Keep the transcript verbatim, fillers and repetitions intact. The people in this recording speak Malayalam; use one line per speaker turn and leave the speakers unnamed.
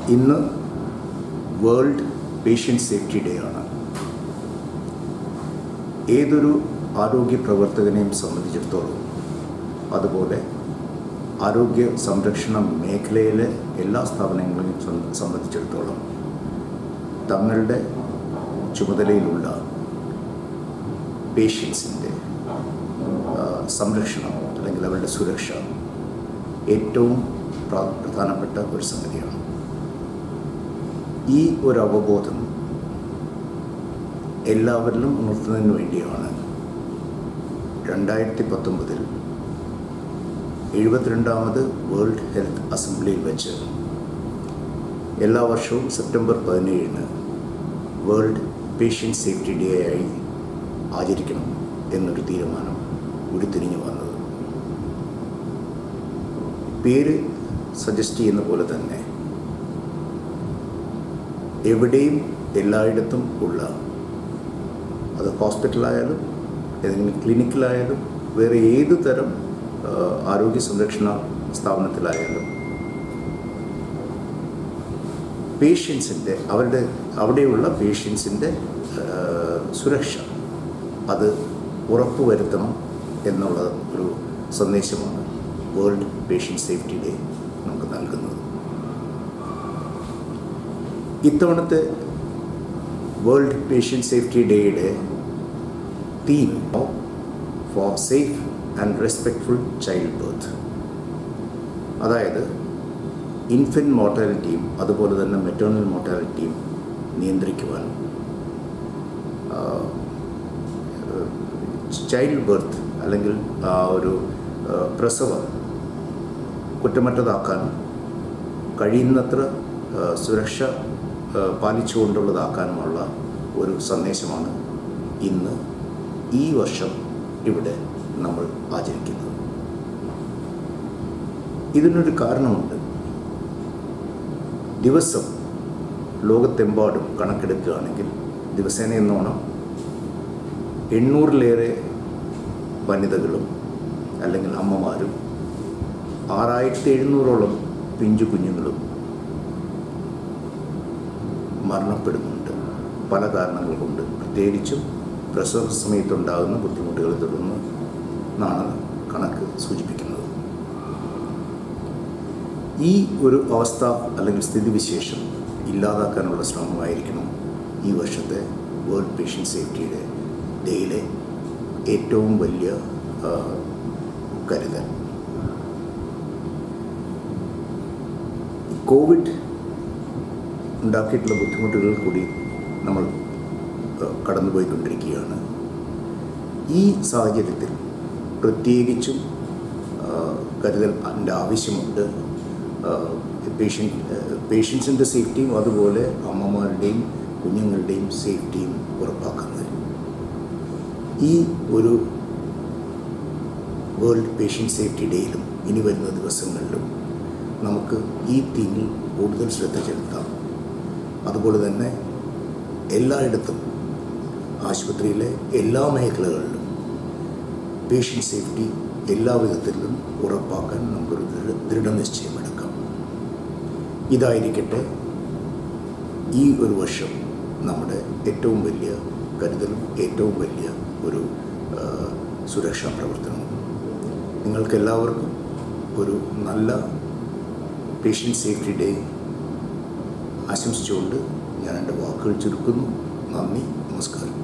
ഇന്ന് വേൾഡ് പേഷ്യൻ്റ് സേഫ്റ്റി ഡേ ആണ്. ഏതൊരു ആരോഗ്യ പ്രവർത്തകനെയും സംബന്ധിച്ചിടത്തോളം, അതുപോലെ ആരോഗ്യ സംരക്ഷണ മേഖലയിലെ എല്ലാ സ്ഥാപനങ്ങളെയും സംബന്ധിച്ചിടത്തോളം തങ്ങളുടെ ചുമതലയിലുള്ള പേഷ്യൻസിൻ്റെ സംരക്ഷണം അല്ലെങ്കിൽ അവരുടെ സുരക്ഷ ഏറ്റവും പ്രധാനപ്പെട്ട ഒരു സംഗതിയാണ്. ഈ ഒരു അവബോധം എല്ലാവരിലും ഉണർത്തുന്നതിന് വേണ്ടിയാണ് രണ്ടായിരത്തി പത്തൊമ്പതിൽ എഴുപത്തിരണ്ടാമത് വേൾഡ് ഹെൽത്ത് അസംബ്ലിയിൽ വെച്ച് എല്ലാ വർഷവും സെപ്റ്റംബർ പതിനേഴിന് വേൾഡ് പേഷ്യൻ്റ് സേഫ്റ്റി ഡേ ആയി ആചരിക്കണം എന്നൊരു തീരുമാനം ഉരുത്തിരിഞ്ഞു വന്നത്. പേര് സജസ്റ്റ് ചെയ്യുന്ന പോലെ തന്നെ എവിടെയും എല്ലായിടത്തും ഉള്ള, അത് ഹോസ്പിറ്റലായാലും ഏതെങ്കിലും ക്ലിനിക്കിലായാലും വേറെ ഏത് തരം ആരോഗ്യ സംരക്ഷണ സ്ഥാപനത്തിലായാലും പേഷ്യൻസിൻ്റെ അവരുടെ അവിടെയുള്ള പേഷ്യൻസിൻ്റെ സുരക്ഷ അത് ഉറപ്പുവരുത്തണം എന്നുള്ള ഒരു സന്ദേശമാണ് വേൾഡ് പേഷ്യൻ്റ് സേഫ്റ്റി ഡേ നമുക്ക് നൽകുന്നത്. ഇത്തവണത്തെ വേൾഡ് പേഷ്യൻ്റ് സേഫ്റ്റി ഡേയുടെ theme for safe and respectful childbirth, അതായത് ഇൻഫൻറ്റ് മോർട്ടാലിറ്റിയും അതുപോലെ തന്നെ മെറ്റേണൽ മോർട്ടാലിറ്റിയും നിയന്ത്രിക്കുവാനും ചൈൽഡ് ബർത്ത് അല്ലെങ്കിൽ ആ ഒരു പ്രസവം കുറ്റമറ്റതാക്കാനും കഴിയുന്നത്ര സുരക്ഷ പാലിച്ചുകൊണ്ടുള്ളതാക്കാനുമുള്ള ഒരു സന്ദേശമാണ് ഇന്ന് ഈ വർഷം ഇവിടെ നമ്മൾ ആചരിക്കുന്നത്. ഇതിനൊരു കാരണമുണ്ട്. ദിവസം ലോകത്തെമ്പാടും കണക്കെടുക്കുകയാണെങ്കിൽ ദിവസേന എന്നോണം എണ്ണൂറിലേറെ വനിതകളും അല്ലെങ്കിൽ അമ്മമാരും ആറായിരത്തി എഴുന്നൂറോളം പിഞ്ചു കുഞ്ഞുങ്ങളും മരണപ്പെടുന്നുണ്ട് പല കാരണങ്ങൾ കൊണ്ട്, പ്രത്യേകിച്ചും പ്രസവ സമയത്തുണ്ടാകുന്ന ബുദ്ധിമുട്ടുകളെ തുടർന്ന് എന്നാണ് കണക്ക് സൂചിപ്പിക്കുന്നത്. ഈ ഒരു അവസ്ഥ അല്ലെങ്കിൽ സ്ഥിതിവിശേഷം ഇല്ലാതാക്കാനുള്ള ശ്രമമായിരിക്കണം ഈ വർഷത്തെ വേൾഡ് പേഷ്യൻ്റ് സേഫ്റ്റിയുടെ ഡേയിലെ ഏറ്റവും വലിയ കരുതൽ. കോവിഡ് ഉണ്ടാക്കിയിട്ടുള്ള ബുദ്ധിമുട്ടുകൾ കൂടി നമ്മൾ കടന്നുപോയിക്കൊണ്ടിരിക്കുകയാണ്. ഈ സാഹചര്യത്തിൽ പ്രത്യേകിച്ചും കരുതൽ അതിൻ്റെ ആവശ്യമുണ്ട്. പേഷ്യൻ പേഷ്യൻസിൻ്റെ സേഫ്റ്റിയും അതുപോലെ അമ്മമാരുടെയും കുഞ്ഞുങ്ങളുടെയും സേഫ്റ്റിയും ഉറപ്പാക്കുന്നത്. ഈ ഒരു വേൾഡ് പേഷ്യൻ്റ് സേഫ്റ്റി ഡേയിലും ഇനി വരുന്ന ദിവസങ്ങളിലും നമുക്ക് ഈ തീമിൽ കൂടുതൽ ശ്രദ്ധ ചെലുത്താം. അതുപോലെ തന്നെ എല്ലായിടത്തും ആശുപത്രിയിലെ എല്ലാ മേഖലകളിലും പേഷ്യൻ്റ് സേഫ്റ്റി എല്ലാ വിധത്തിലും ഉറപ്പാക്കാൻ നമുക്കൊരു ദൃഢ ദൃഢനിശ്ചയമെടുക്കാം. ഇതായിരിക്കട്ടെ ഈ ഒരു വർഷം നമ്മുടെ ഏറ്റവും വലിയ കരുതലും ഏറ്റവും വലിയ ഒരു സുരക്ഷാ പ്രവർത്തനവും. നിങ്ങൾക്കെല്ലാവർക്കും ഒരു നല്ല പേഷ്യൻ്റ് സേഫ്റ്റി ഡേ ആശംസിച്ചുകൊണ്ട് ഞാൻ എൻ്റെ വാക്കുകൾ ചുരുക്കുന്നു. നന്ദി, നമസ്കാരം.